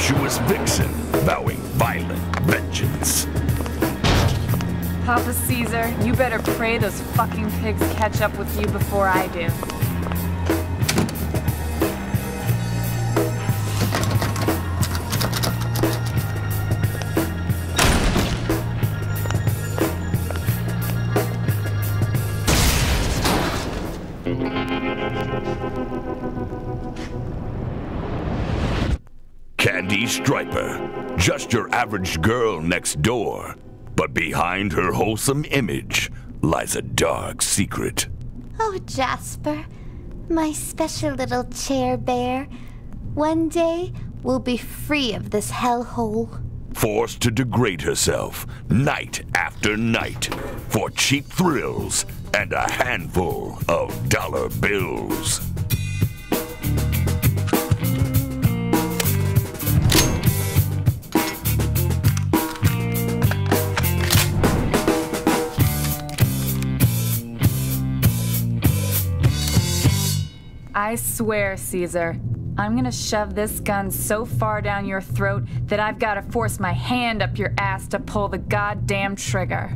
voluptuous vixen vowing violent vengeance. Papa Caesar, you better pray those fucking pigs catch up with you before I do. Candy Striper, just your average girl next door. But behind her wholesome image lies a dark secret. Oh, Jasper, my special little chair bear. One day, we'll be free of this hellhole. Forced to degrade herself night after night for cheap thrills and a handful of dollar bills. I swear, Caesar, I'm gonna shove this gun so far down your throat that I've gotta force my hand up your ass to pull the goddamn trigger.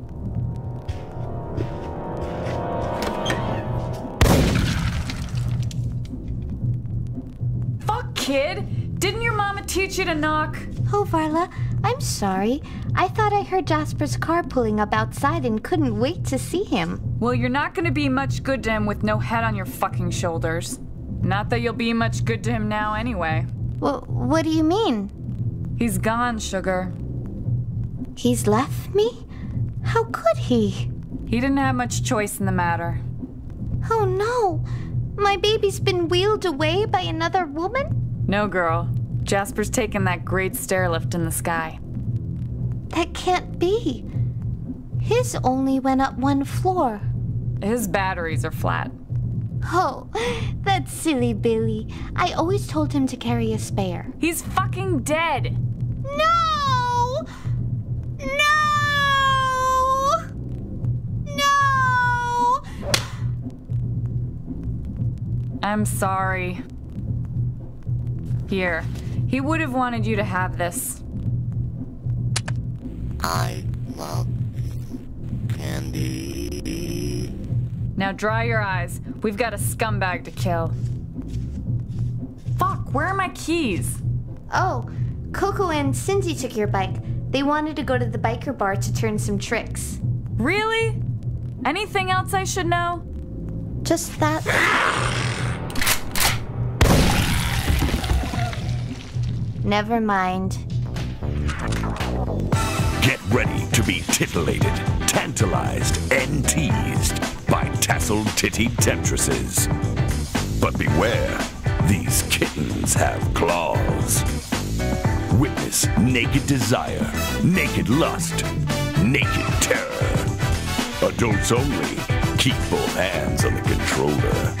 Fuck, kid! Didn't your mama teach you to knock? Oh, Varla, I'm sorry. I thought I heard Jasper's car pulling up outside and couldn't wait to see him. Well, you're not gonna be much good to him with no head on your fucking shoulders. Not that you'll be much good to him now anyway. What do you mean? He's gone, sugar. He's left me? How could he? He didn't have much choice in the matter. Oh no! My baby's been wheeled away by another woman? No, girl. Jasper's taken that great stair lift in the sky. That can't be. His only went up one floor. His batteries are flat. Oh, that silly Billy. I always told him to carry a spare. He's fucking dead! No! No! No! I'm sorry. Here. He would have wanted you to have this. I love candy. Now dry your eyes. We've got a scumbag to kill. Fuck, where are my keys? Oh, Coco and Cindy took your bike. They wanted to go to the biker bar to turn some tricks. Really? Anything else I should know? Just that. Never mind. Get ready to be titillated, tantalized, and teased by tasseled titty temptresses. But beware, these kittens have claws. Witness naked desire, naked lust, naked terror. Adults only. Keep both hands on the controller.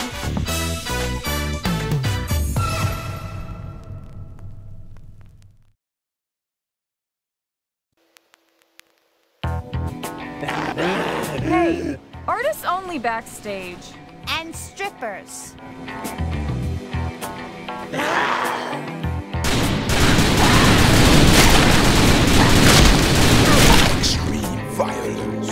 Hey, artists only backstage. And strippers. Extreme violence.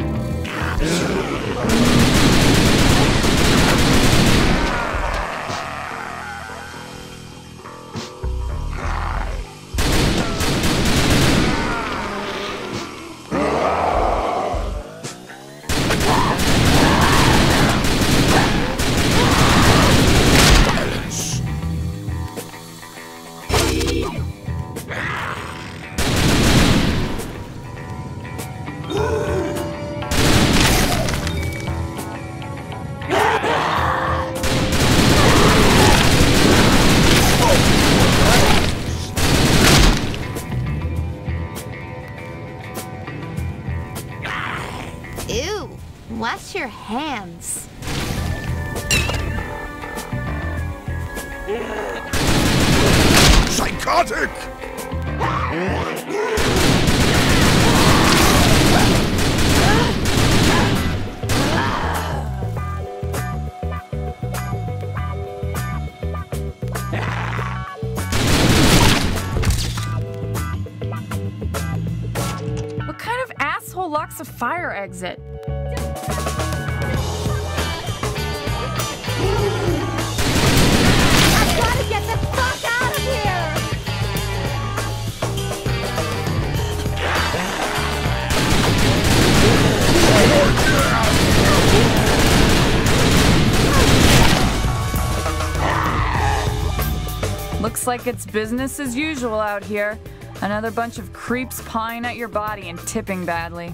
Ew, wash your hands. Psychotic! asshole locks a fire exit? I've gotta get the fuck out of here! Looks like it's business as usual out here. Another bunch of creeps pawing at your body and tipping badly.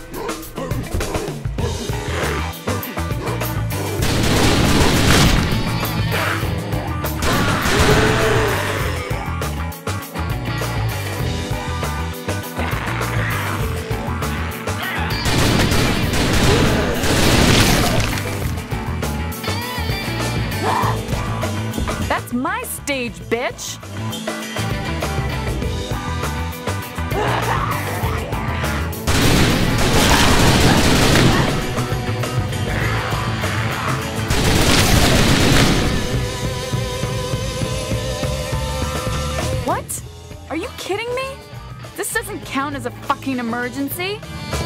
That's my stage, bitch! What? Are you kidding me? This doesn't count as a fucking emergency.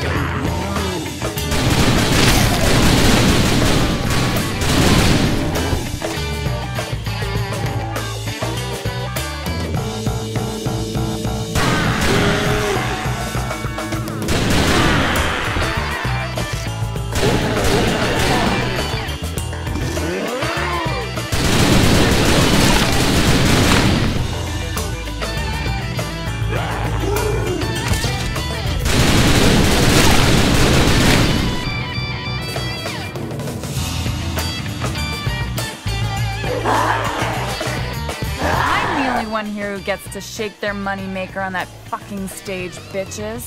One here who gets to shake their moneymaker on that fucking stage, bitches.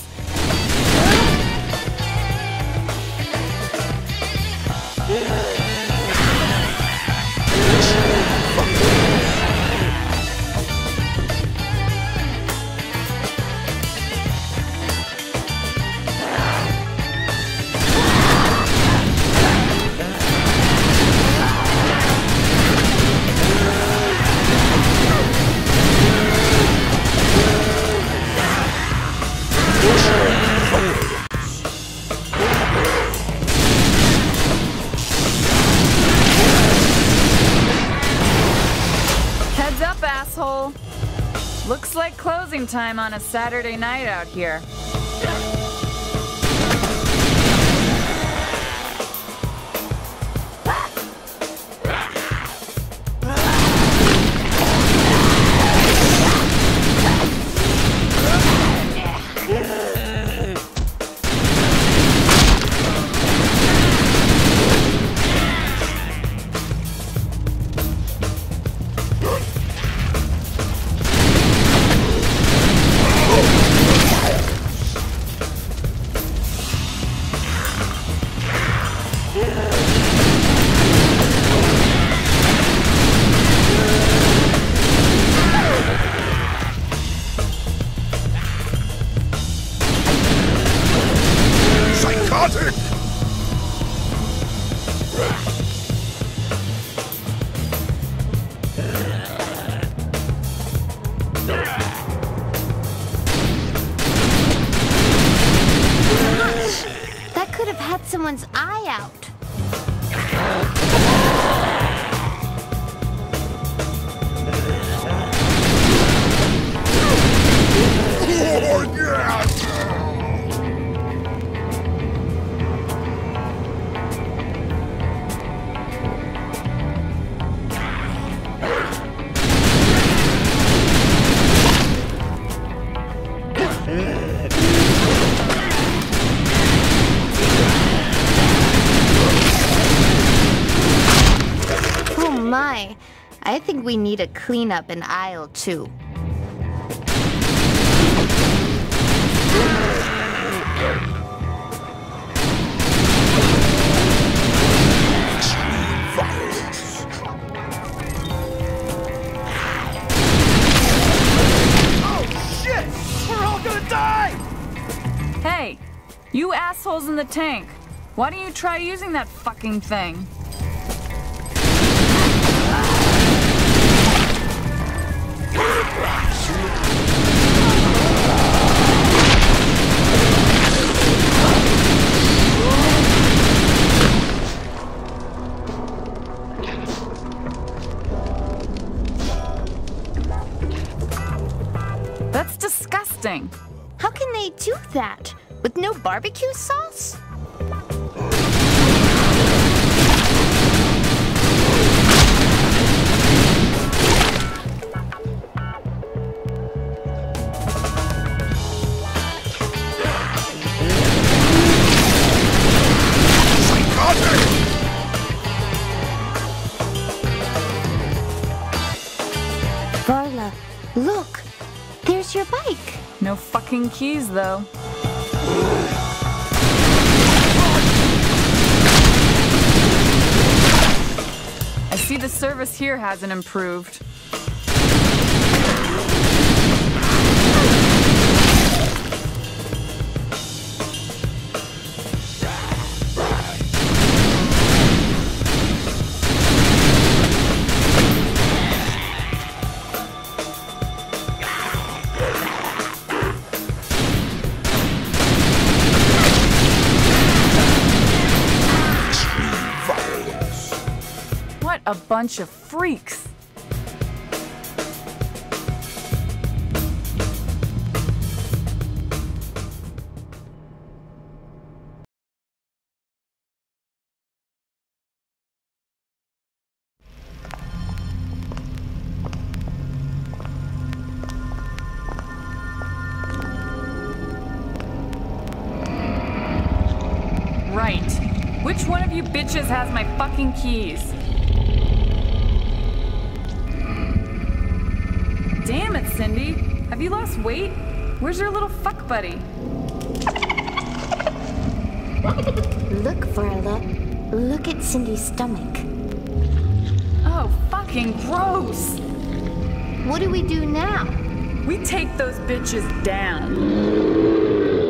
Asshole. Looks like closing time on a Saturday night out here. Someone's eye out. Oh, yeah! My, I think we need a cleanup in aisle 2. Oh shit! We're all gonna die! Hey, you assholes in the tank. Why don't you try using that fucking thing? I do that? With no barbecue sauce? Varla, look! There's your bike! No fucking keys, though. I see the service here hasn't improved. What a bunch of freaks! Right. Which one of you bitches has my fucking keys? Damn it, Cindy. Have you lost weight? Where's your little fuck buddy? Look, Varla. Look at Cindy's stomach. Oh, fucking gross! What do we do now? We take those bitches down.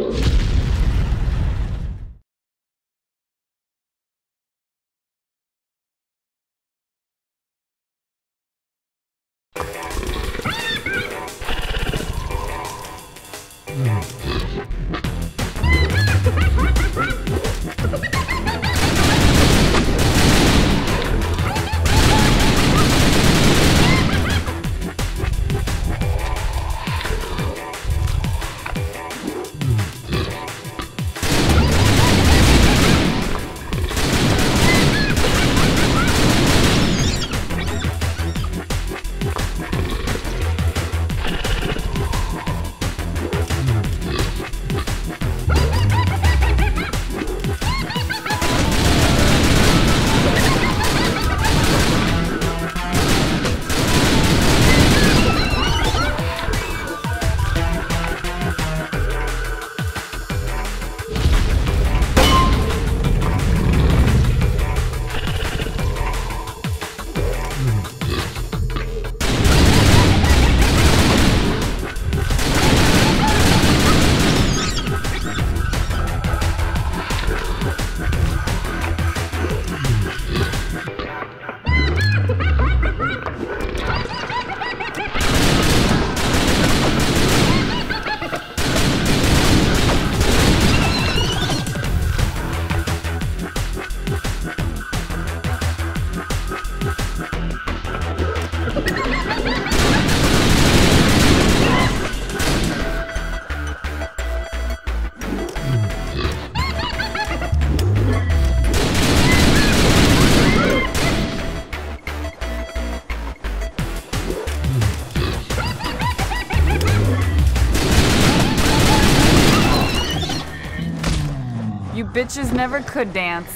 You bitches never could dance.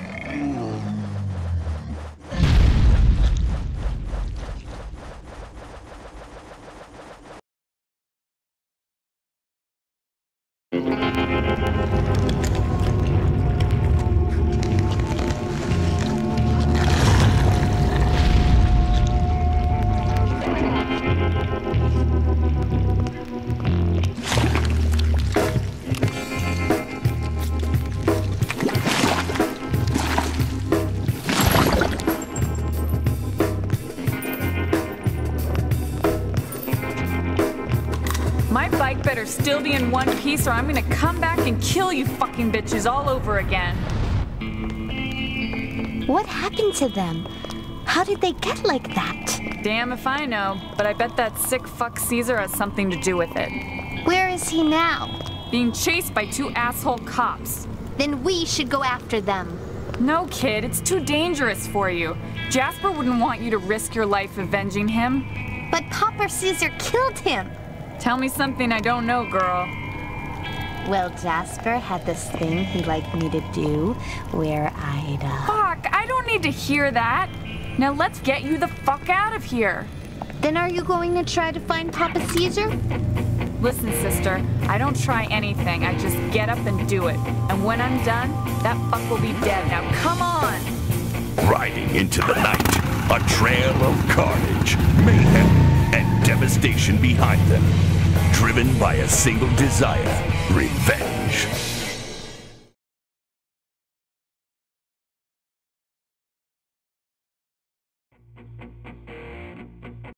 My bike better still be in one piece or I'm gonna come back and kill you fucking bitches all over again. What happened to them? How did they get like that? Damn if I know, but I bet that sick fuck Caesar has something to do with it. Where is he now? being chased by two asshole cops. Then we should go after them. No, kid, it's too dangerous for you. Jasper wouldn't want you to risk your life avenging him. But Papa Caesar killed him. Tell me something I don't know, girl. Well, Jasper had this thing he'd like me to do where I'd, Fuck, I don't need to hear that. Now let's get you the fuck out of here. Then are you going to try to find Papa Caesar? Listen, sister, I don't try anything. I just get up and do it. And when I'm done, that fuck will be dead. Now come on! Riding into the night, a trail of carnage, mayhem, and devastation behind them. Driven by a single desire, revenge.